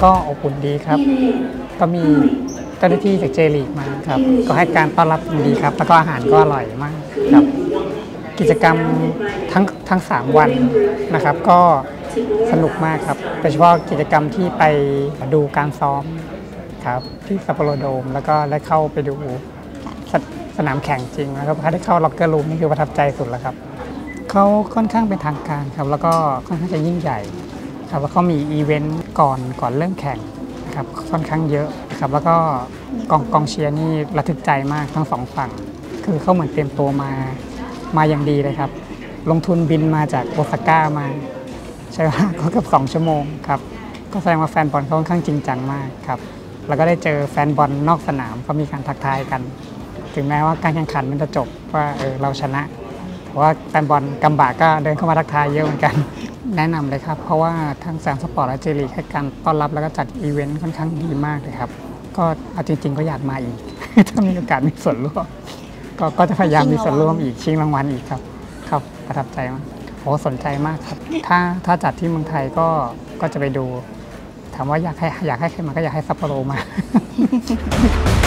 ก็อบอุ่นดีครับก็มีเจ้าหน้าที่จากเจลีกมาครับก็ให้การต้อนรับดีครับแล้วก็อาหารก็อร่อยมากครับกิจกรรมทั้ง3 วันนะครับก็สนุกมากครับโดยเฉพาะกิจกรรมที่ไปดูการซ้อมครับที่ซัปโปโรโดมแล้วก็ได้เข้าไปดูสนามแข่งจริงแล้วก็ได้เข้าล็อกเกอร์รูมนี่คือประทับใจสุดแล้วครับเขาค่อนข้างเป็นทางการครับแล้วก็ค่อนข้างจะยิ่งใหญ่ครับแล้วเขามีอีเวนต์ก่อนเริ่มแข่งครับค่อนข้างเยอะครับแล้วก็กองเชียร์นี่ระทึกใจมากทั้ง2 ฝั่งคือเขาเหมือนเตรียมตัวมาอย่างดีเลยครับลงทุนบินมาจากโอซาก้ามาใช้เวลาก็เกือบ2 ชั่วโมงครับก็แสดงว่าแฟนบอลเขาค่อนข้างจริงจังมากครับแล้วก็ได้เจอแฟนบอลนอกสนามก็มีการทักทายกันถึงแม้ว่าการแข่งขันมันจะจบว่าเราชนะแต่ว่าแฟนบอลกัมบะก็เดินเข้ามาทักทายเยอะเหมือนกันแนะนำเลยครับเพราะว่าทั้งแสงสปอร์ตและเจลีกให้การต้อนรับแล้วก็จัดอีเวนต์ค่อนข้างดีมากเลยครับก็เอาจริงๆก็อยากมาอีก ถ้ามีโอกาสมีส่วนร่วมก็จะพยายามมีส่วนร่วมอีกชิงรางวัลอีกครับครับประทับใจมากโอ้สนใจมากครับถ้าจัดที่เมืองไทยก็จะไปดูถามว่าอยากให้ใครมาก็อยากให้ซัปโปโรมา